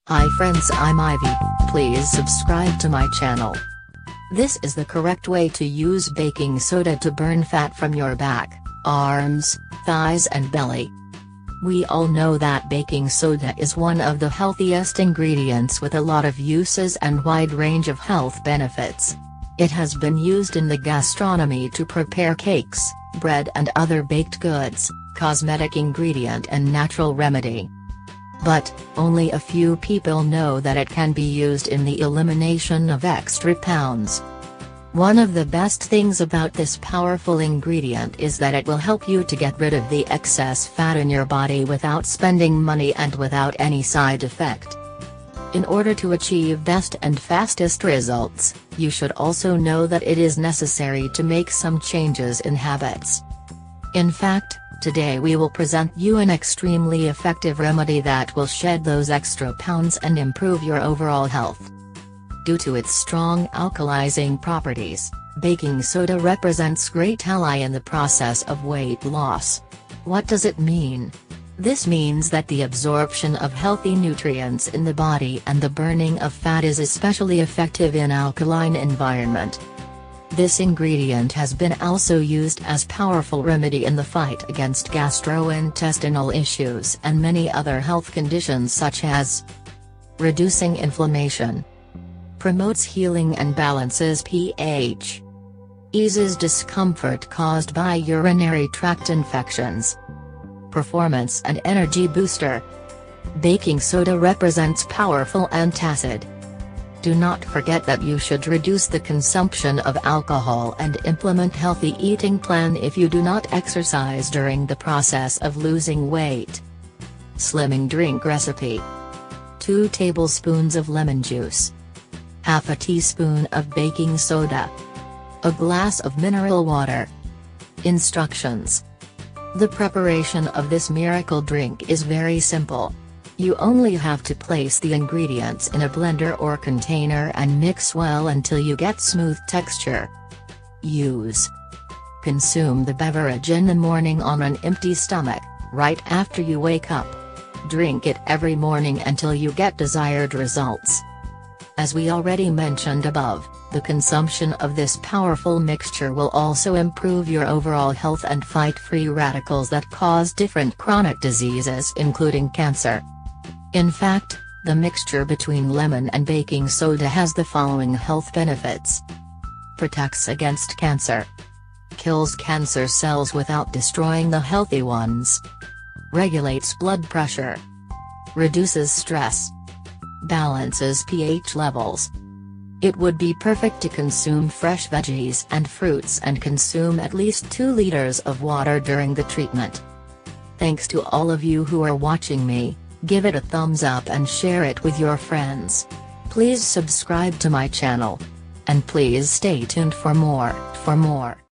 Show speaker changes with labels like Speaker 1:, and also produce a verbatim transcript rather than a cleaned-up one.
Speaker 1: Hi friends, I'm Ivy. Please subscribe to my channel. This is the correct way to use baking soda to burn fat from your back, arms, thighs and belly. We all know that baking soda is one of the healthiest ingredients with a lot of uses and wide range of health benefits. It has been used in the gastronomy to prepare cakes, bread and other baked goods, cosmetic ingredient and natural remedy. But, only a few people know that it can be used in the elimination of extra pounds. One of the best things about this powerful ingredient is that it will help you to get rid of the excess fat in your body without spending money and without any side effect. In order to achieve best and fastest results, you should also know that it is necessary to make some changes in habits. In fact, today we will present you an extremely effective remedy that will shed those extra pounds and improve your overall health. Due to its strong alkalizing properties, baking soda represents great ally in the process of weight loss. What does it mean? This means that the absorption of healthy nutrients in the body and the burning of fat is especially effective in alkaline environment. This ingredient has been also used as powerful remedy in the fight against gastrointestinal issues and many other health conditions such as reducing inflammation, promotes healing and balances pH, eases discomfort caused by urinary tract infections, performance and energy booster. Baking soda represents powerful antacid. Do not forget that you should reduce the consumption of alcohol and implement healthy eating plan if you do not exercise during the process of losing weight. Slimming drink recipe: two tablespoons of lemon juice, half a teaspoon of baking soda, a glass of mineral water. Instructions: the preparation of this miracle drink is very simple. You only have to place the ingredients in a blender or container and mix well until you get smooth texture. Use. Consume the beverage in the morning on an empty stomach, right after you wake up. Drink it every morning until you get desired results. As we already mentioned above, the consumption of this powerful mixture will also improve your overall health and fight free radicals that cause different chronic diseases including cancer. In fact, the mixture between lemon and baking soda has the following health benefits: protects against cancer, kills cancer cells without destroying the healthy ones, regulates blood pressure, reduces stress, balances pH levels. It would be perfect to consume fresh veggies and fruits and consume at least two liters of water during the treatment. Thanks to all of you who are watching me. Give it a thumbs up and share it with your friends. Please subscribe to my channel. And please stay tuned for more, for more.